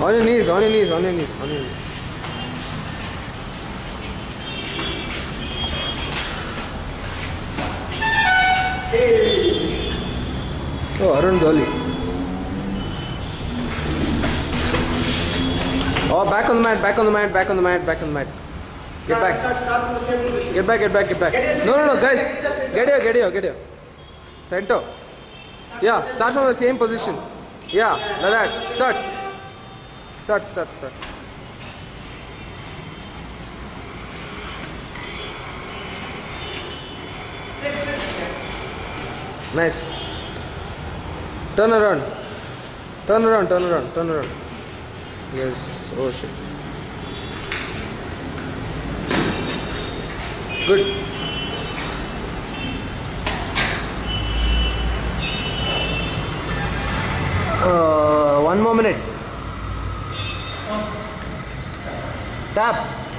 On your knees, on your knees, on your knees, on your knees. Oh, Arun's early. Oh, back on the mat, back on the mat, back on the mat, back on the mat. Get back. Get back, get back, get back. No, guys. Get here, get here. Center. Yeah, start from the same position. Yeah, like that. Start. Nice. Turn around. Yes. Oh shit. Good. One more minute. Tap.